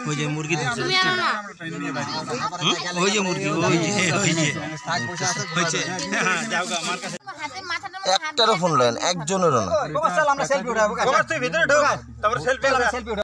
ওই যে মুরগি ওই যে মুরগি একটারও ফোন লেন একজনেরও না।